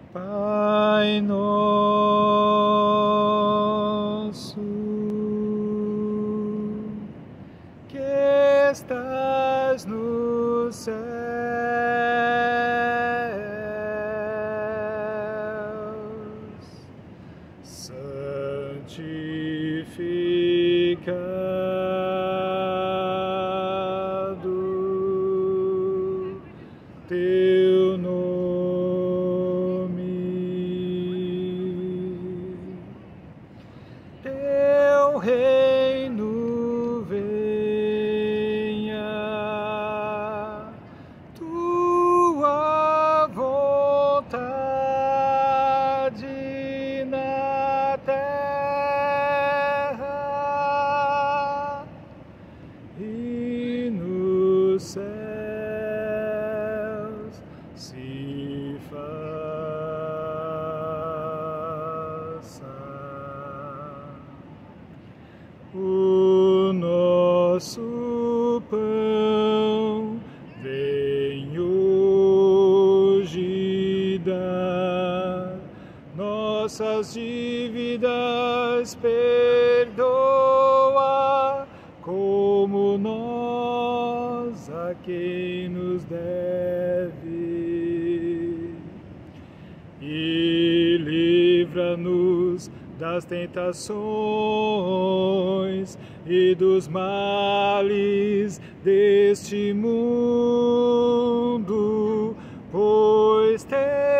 Pai nosso, que estás nos céus, santificado teu nome, teu reino venha, tua vontade na terra e nos céus se faça. O nosso pão vem hoje dar, nossas dívidas perdoa, como nós a quem nos deve, e livra-nos das tentações e dos males deste mundo, pois